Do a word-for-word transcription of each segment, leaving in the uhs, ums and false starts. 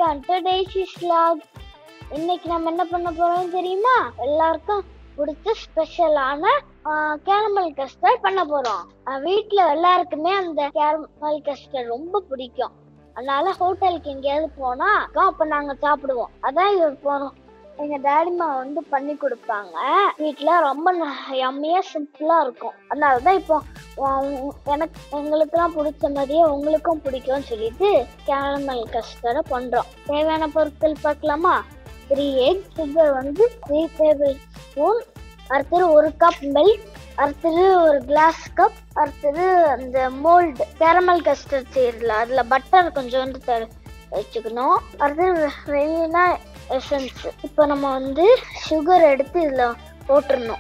Welcome to Daisy's vlogs. இன்னைக்கு நம்ம என்ன பண்ண போறோம் தெரியுமா? எல்லாருக்கும் பிடிச்ச ஸ்பெஷலான கேரமல் கஸ்டர்ட் பண்ண போறோம். வீட்ல எல்லாருக்குமே அந்த கேரமல் கஸ்டர்ட் ரொம்ப பிடிக்கும். அதனால ஹோட்டலுக்கு எங்கேயாவது போனா அப்ப நாங்க சாப்பிடுவோம். அதான் இது போறோம். எங்க டாடிமா வந்து பண்ணி கொடுப்பாங்க. வீட்டுல ரொம்ப யம்மியா சிம்பிளா இருக்கும். அதனாலதான் இப்போ எனக்கு எங்களுக்குலாம் பிடிச்ச மாதிரியே உங்களுக்கும் பிடிக்கும்னு சொல்லிட்டு கேரமல் கஸ்டர்ட பண்றோம். தேவையான பொருட்கள் பார்க்கலாமா? த்ரீ எக், சுகர் வந்து த்ரீ டேபிள் ஸ்பூன், அடுத்தது ஒரு கப் மில்க், அடுத்தது ஒரு கிளாஸ் கப், அடுத்தது அந்த மோல்டு கேரமல் கஸ்டர்ட் செய்யறதுல அதுல பட்டர் கொஞ்சம் வந்து வச்சுக்கணும். அடுத்தது வெனிலா எசன்ஸ். இப்போ நம்ம வந்து சுகர் எடுத்து இதுல போட்டுடணும்.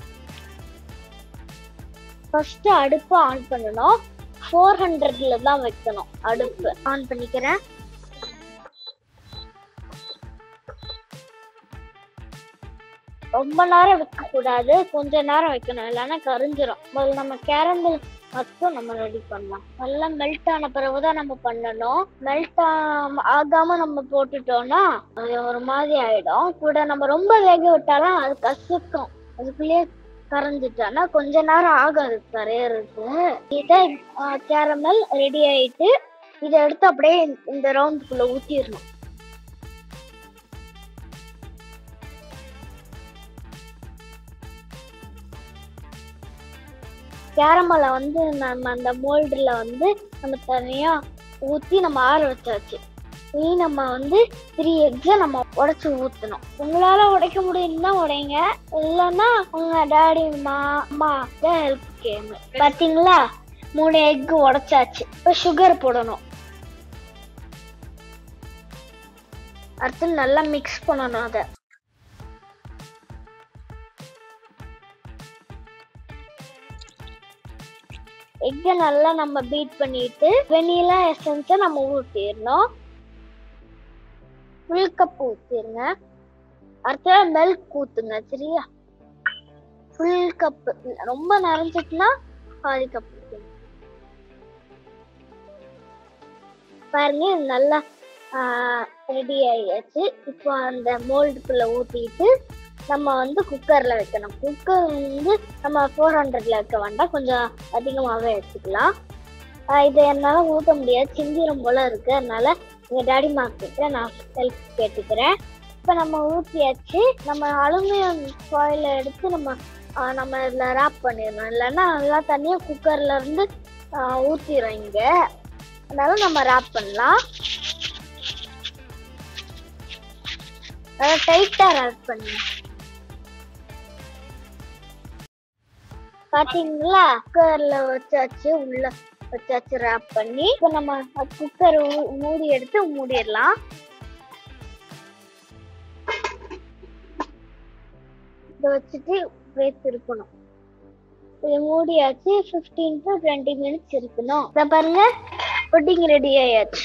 ஃபர்ஸ்ட் அடுப்பு ஆன் பண்ணணும். ஃபோர் ஹண்ட்ரட்ல தான் வைக்கணும். அடுப்பு ஆன் பண்ணிக்கிறேன். ரொம்ப நேரம் வைக்க கூடாது, கொஞ்ச நேரம் வைக்கணும், இல்லைன்னா கரிஞ்சிடும். முதல்ல நம்ம கேரமல் மட்டும் நம்ம ரெடி பண்ணலாம். நல்லா மெல்ட் ஆன பிறகுதான் நம்ம பண்ணணும். மெல்ட் ஆகாம நம்ம போட்டுட்டோம்னா அது ஒரு மாதிரி ஆயிடும். கூட நம்ம ரொம்ப வேக விட்டாலும் அது கசக்கும். அதுக்குள்ளேயே கரைஞ்சிட்டோம்னா கொஞ்ச நேரம் ஆகாது கரையறதுக்கு. இதை கேரமல் ரெடி ஆயிட்டு இதை எடுத்து அப்படியே இந்த ரவுண்டுக்குள்ள ஊத்திடணும். கேரமலை வந்து நம்ம அந்த மோல்டுல வந்து நம்ம தனியா ஊத்தி நம்ம ஆற வச்சாச்சு. இனி நம்ம வந்து த்ரீ எக்ஸ நம்ம உடைச்சு ஊத்தணும். உங்களால உடைக்க முடியும்னா உடைங்க, இல்லைன்னா உங்க டாடி அம்மா ஹெல்ப் கேங்க. பாத்தீங்களா, மூணு எக் உடைச்சாச்சு. இப்ப சுகர் போடணும். அடுத்து நல்லா மிக்ஸ் பண்ணணும். அதை எக்க நல்லா நம்ம பீட் பண்ணிட்டு வெனிலா எசன்ஸை நம்ம ஊத்திடணும். Full cup ஊத்திருங்க. அடுத்த மில்க் ஊத்துங்க. சரியா? ஃபுல் கப், ரொம்ப நிறைஞ்சிட்டுனா பாதி கப் ஊத்துங்க. பாருங்க, நல்லா ரெடி ஆயிடுச்சு. இப்போ அந்த மோல்டுக்குள்ள ஊத்திட்டு நம்ம வந்து குக்கர்ல வைக்கணும். குக்கர் வந்து நம்ம ஃபோர் ஹண்ட்ரட்ல வைக்க வேண்டாம், கொஞ்சம் அதிகமாகவே எடுத்துக்கலாம். இதை என்னால ஊற்ற முடியாது, சிந்திரம் போல இருக்கு. அதனால எங்க டாடி மார்க்கிட்ட நான் ஹெல்ப் கேட்டுக்கிறேன். இப்போ நம்ம ஊற்றியாச்சு. நம்ம அலுமினியம் ஃபாயில எடுத்து நம்ம நம்ம இதில் ரேப் பண்ணிடணும், இல்லைன்னா நல்லா தனியாக குக்கர்ல இருந்து ஊற்றிடும் இங்க. அதனால நம்ம ரேப் பண்ணலாம். அதை டைட்டா ரேப் பண்ணி பாத்தீங்களா, குக்கர்ல வச்சாச்சு, உள்ள வச்சாச்சு ரேப் பண்ணி. இப்போ நம்ம குக்கர் மூடி எடுத்து மூடிடலாம். இதை வச்சுட்டு இருக்கணும். இது மூடியாச்சு. பிப்டீன் டு டுவெண்ட்டி மினிட்ஸ் இருக்கணும். இதை பாருங்க, புட்டிங் ரெடி ஆயாச்சு.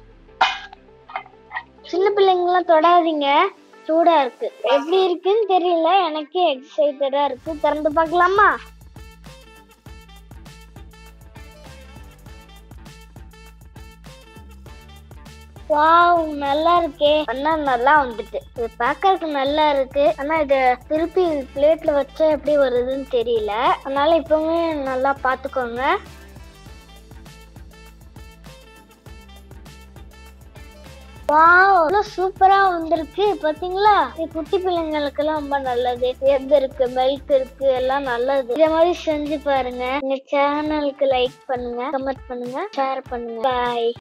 சின்ன பிள்ளைங்களாம் தொடாதீங்க, சூடா இருக்கு. எப்படி இருக்குன்னு தெரியல, எனக்கே எக்ஸைட்டடா இருக்கு. திறந்து பார்க்கலாமா? வாவ், நல்லா இருக்கே. ஆனா நல்லா வந்துட்டு, இது பாக்கறதுக்கு நல்லா இருக்கு. ஆனா இத திருப்பி பிளேட்ல வச்சா எப்படி வருதுன்னு தெரியல. அதனால இப்பவுமே நல்லா பாத்துக்கோங்க. வாவ், சூப்பரா வந்திருக்கு. பாத்தீங்களா, குட்டி பிள்ளைங்களுக்கு எல்லாம் ரொம்ப நல்லது. எக் இருக்கு, மில்க் இருக்கு, எல்லாம் நல்லது. இதே மாதிரி செஞ்சு பாருங்க. எங்க சேனலுக்கு லைக் பண்ணுங்க, கமெண்ட் பண்ணுங்க, ஷேர் பண்ணுங்க. பாய்.